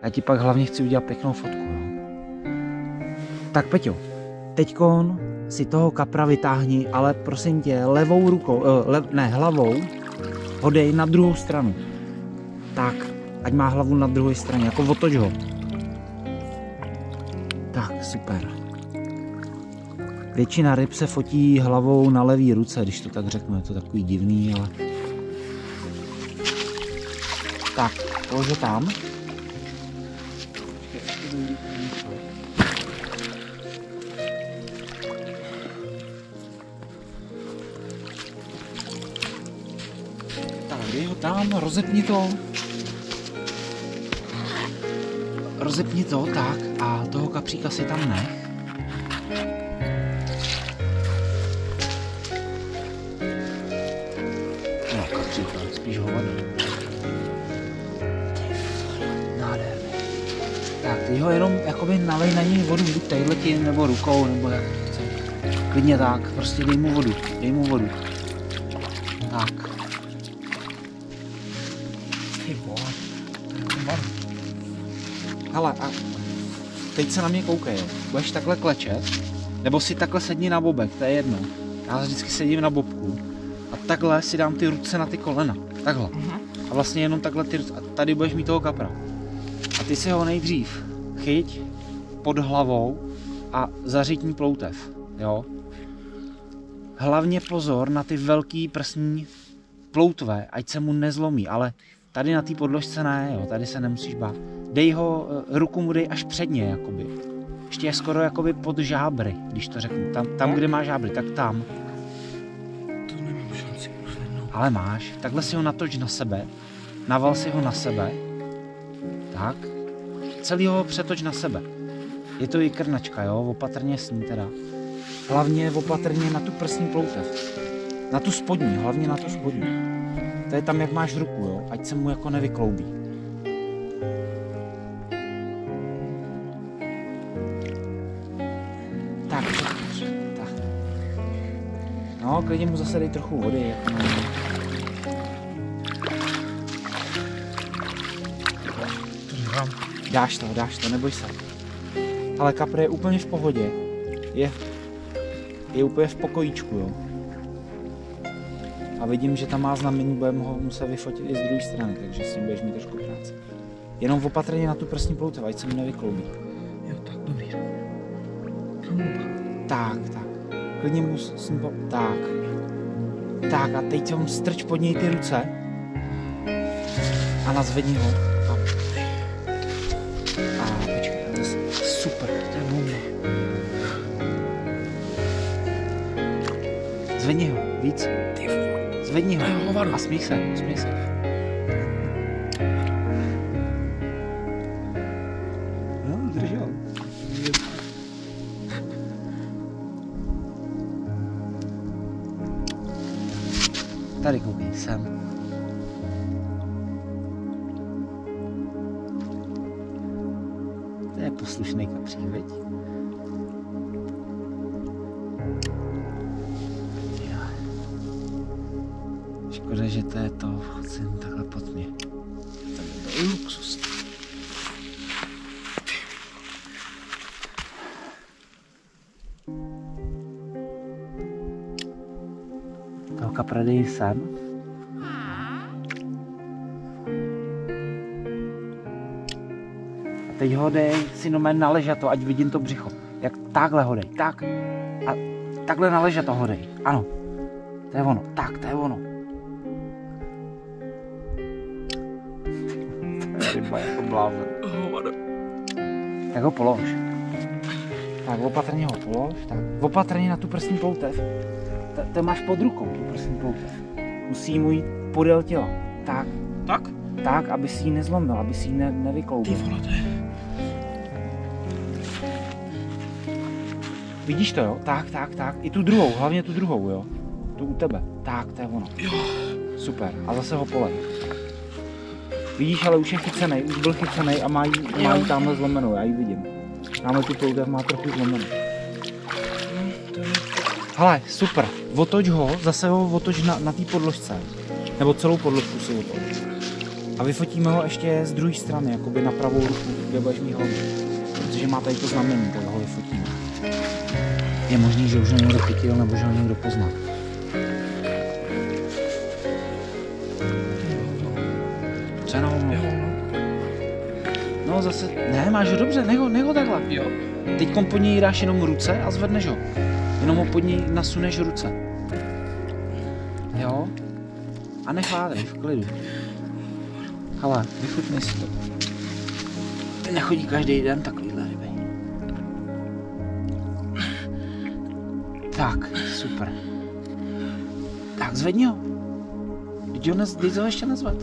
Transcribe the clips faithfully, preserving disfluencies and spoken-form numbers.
Já ti pak hlavně chci udělat pěknou fotku, jo. Tak Peťo, teďkon si toho kapra vytáhni, ale prosím tě, levou rukou, le, ne, hlavou, ho dej na druhou stranu. Tak, ať má hlavu na druhé straně, jako otoč ho. Tak, super. Většina ryb se fotí hlavou na levý ruce, když to tak řeknu, je to takový divný, ale... Tak, polož ho tam. Tak, dej ho tam, rozepni to. Rozepni to, tak, a toho kapříka si tam nech. No, kapříka, spíš hovado. Nádherný. Tak, teď ho jenom jakoby nalej na něj vodu, buď tadyhletím, nebo rukou, nebo jak chce. Klidně tak, prostě dej mu vodu, dej mu vodu. Tak. Ty vole, hele, a teď se na mě koukej, jo. Budeš takhle klečet, nebo si takhle sedni na bobek, to je jedno. Já vždycky sedím na bobku a takhle si dám ty ruce na ty kolena, takhle. A vlastně jenom takhle ty ruce, a tady budeš mít toho kapra. A ty si ho nejdřív chyť pod hlavou a zařitní ploutev, jo. Hlavně pozor na ty velký prsní ploutve, ať se mu nezlomí, ale tady na té podložce ne, jo, tady se nemusíš bát. Dej ho, ruku mu dej až předně, jakoby. Ještě je skoro jakoby pod žábry, když to řeknu. Tam, tam kde má žábry, tak tam. To nemám šanci pozvednout. Ale máš. Takhle si ho natoč na sebe. Naval si ho na sebe. Tak. Celý ho přetoč na sebe. Je to i krnačka, jo, opatrně s ní teda. Hlavně opatrně na tu prsní ploutev. Na tu spodní, hlavně na tu spodní. To je tam, jak máš ruku, jo, ať se mu jako nevykloubí. Tak, tak. No, klidně mu zase dej trochu vody, jako no. To dám. Dáš to, dáš to, neboj se. Ale kapr je úplně v pohodě. Je, je úplně v pokojíčku, jo. A vidím, že tam má znamení, budeme ho muset vyfotit i z druhé strany, takže s tím budeš mít trošku práce. Jenom opatrně na tu prsní ploutev, ať se mu nevykloubí. Jo, tak dobrý. Tak, tak. Klidně mu s ním po... Tak. Tak a teď ho strč pod něj ty ruce. A nazvedni ho. A, a počkej, to je super, to je moudré. Zvedni ho, víc. Zvedni ho a smích se, smích se. No, zdržel. Tady koukej, sem. To je poslušný kapřík, viď? Škoda, že to je to, chci jen takhle pod mě. To je luxus. Toho kapra dej sem. A teď ho dej si no na ležato, ať vidím to břicho. Jak takhle ho dej, tak. A takhle na ležato ho dej, ano. To je ono, tak, to je ono. Ryba jako blázen. Tak ho polož. Tak opatrně ho polož. Tak. Opatrně na tu prsní ploutev. To máš pod rukou, tu prsní ploutev. Musí mu jít podél těla. Tak. Tak? Tak, aby si ji nezlomil, aby si ji ne, nevykloubil. Ty vole, to je... Vidíš to, jo? Tak, tak, tak. I tu druhou, hlavně tu druhou, jo? Tu u tebe. Tak, to je ono. Jo. Super. A zase ho polej. Vidíš, ale už je chycenej, už byl chycenej a má jí, má jí tamhle zlomenou, já ji vidím. Tamhle tu ploutev má trochu zlomenou. Hele, super, otoč ho, zase ho otoč na, na té podložce. Nebo celou podložku si otoč. A vyfotíme ho ještě z druhé strany, jakoby na pravou ruku, kde budeš mít hlavu. Protože má tady to znamení, tak ho vyfotíme. Je možný, že už ho někdo chytil, nebo že ho někdo pozná. Co je na hovno? No zase, ne, máš ho dobře, nech ho, nech ho takhle. Jo. Teďkom pod něj dáš jenom ruce a zvedneš ho. Jenom ho pod něj nasuneš ruce. Jo? A nechládej, v klidu. Hele, vychutnej si to. Nechodí každý den takovýhle ryby. Tak, super. Tak, zvedni ho. Teď ho, nez, teď ho ještě nezved.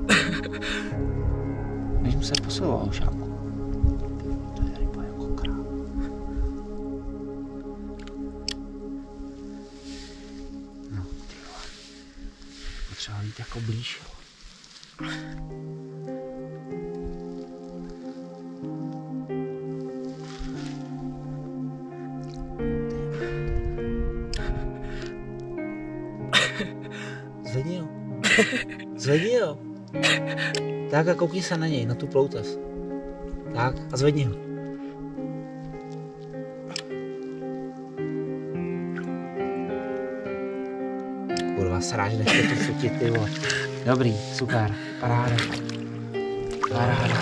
Než mu se posiloval šáku. To je ryba jako král. No, ty vole. Potřeba jít jako blíž, jo. Zvedni ho. Zvedni ho. Tak a koukni se na něj, na tu ploutev. Tak a zvedni ho. Kurva, sráž, nechte to fotit, ty vole. Dobrý, super, paráda. Paráda.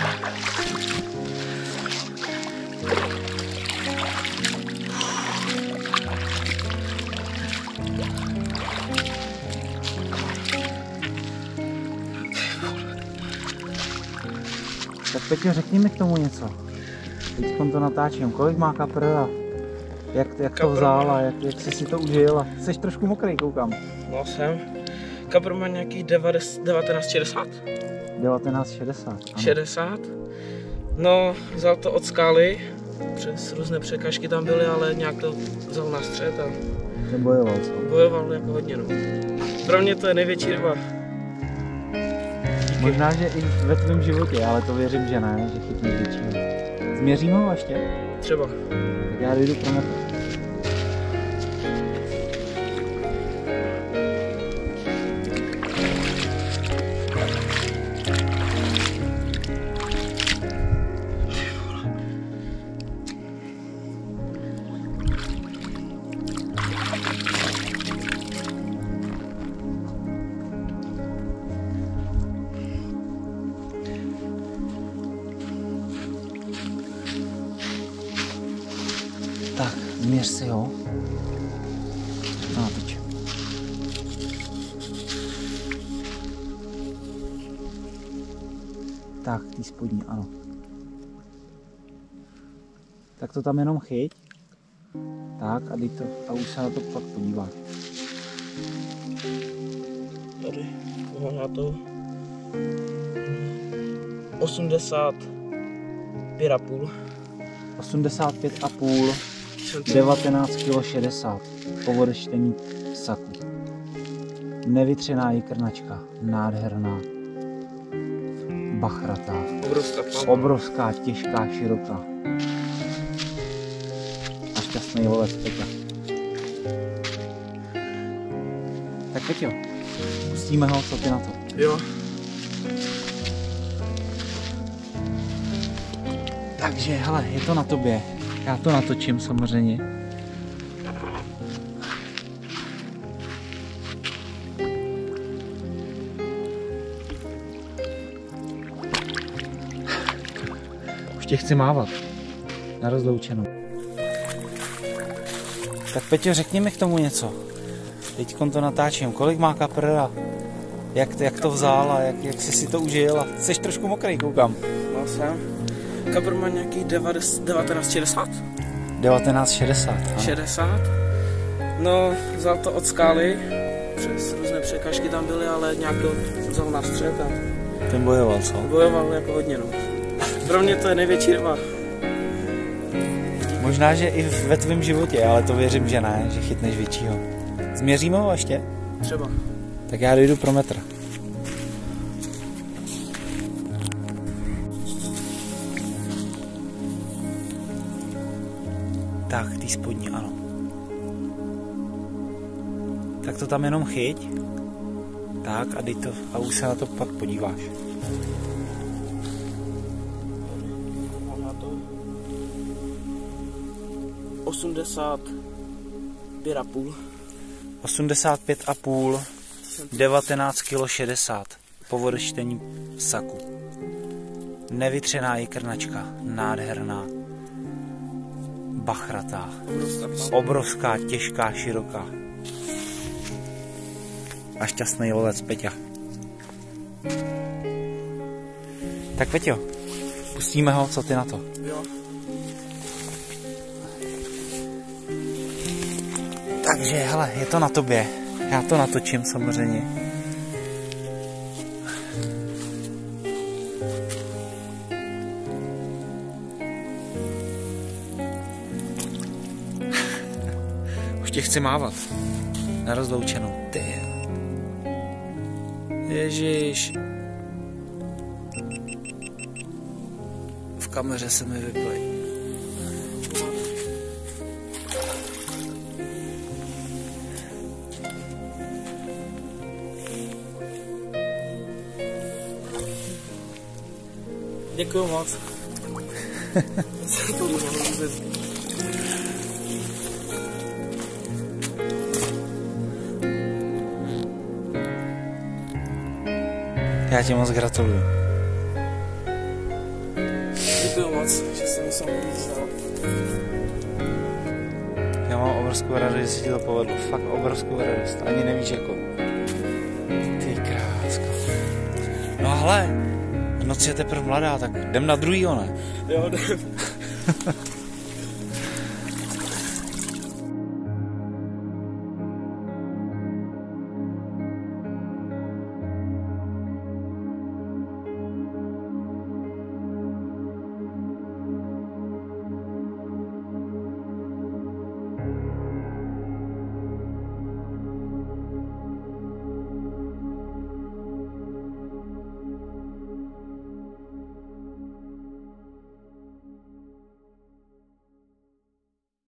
Tak Peťo, řekni mi k tomu něco. Teď to natáčím. Kolik má kaprela? Jak, jak to vzala? Jak, jak jsi si to užil? Jsi trošku mokrý, koukám. No jsem. Kapr má nějakých devatenáct šedesát. devatenáct šedesát. šedesát. No, vzal to od skály. Přes různé překážky tam byly, ale nějak to vzal na střed a Ten bojoval, co? bojoval jako hodně, no. Pro mě to je největší ryba. Možná, že i ve tvém životě, ale to věřím, že ne, že chytneš většího. Změříme ho ještě? Třeba. Tak já jdu pro metr. Tak, změř si ho. No, teď. Tak, tý spodní, ano. Tak to tam jenom chyť. Tak, a, to, a už se na to pak podíváš. Tady, mám na to osmdesát pět a půl. osmdesát pět a půl, devatenáct celá šedesát kg po odečtení saku. Nevytřená jikrnačka, nádherná, bachratá, Obrovská plava. obrovská, těžká, široká. A šťastný lovec, Peťa. Tak Peťo, pustíme ho, co ty na to? Jo. Takže, hele, je to na tobě. Já to natočím samozřejmě. Už tě chci mávat. Na rozloučenou. Tak Peťo, řekni mi k tomu něco. Teďkon to natáčím. Kolik má kaprela? Jak, jak to vzal a jak, jak jsi si to užil? Jsi trošku mokrý, koukám. No jsem. Kapr má nějakých devatenáct šedesát. devatenáct šedesát. šedesát. No, vzal to od skály. Přes různé překážky tam byly, ale nějak to vzal na střed a Ten bojoval, co? bojoval jako hodně, no. Pro mě to je největší ryba. Možná, že i ve tvém životě, ale to věřím, že ne, že chytneš většího. Změříme ho ještě? Třeba. Tak já dojdu pro metr. Tak, tý spodní, ano. Tak to tam jenom chyť. Tak a dej to a už se na to pak podíváš. osmdesát pět a půl. osmdesát pět a půl, devatenáct kilo šedesát po vodečtení saku. Nevytřená jikrnačka, nádherná, bachratá, obrovská, těžká, široká. A šťastný lovec Peťa. Tak Peťo, pustíme ho, co ty na to? Jo. Takže hele, je to na tobě. Já to natočím samozřejmě. Už tě chci mávat. Na rozloučenou. Ty. Ježíš. V kameře se mi vyplej. Děkuju moc. Já ti moc gratuluju. Děkuju moc, že jsi mi sám vyzval. Já mám obrovskou radost, že se ti to povedlo. Fakt obrovskou radost. Ani nevíš jako. Ty krásko. No ale, noc je teprve mladá, tak jdem na druhýho, ne? Jo, jdem.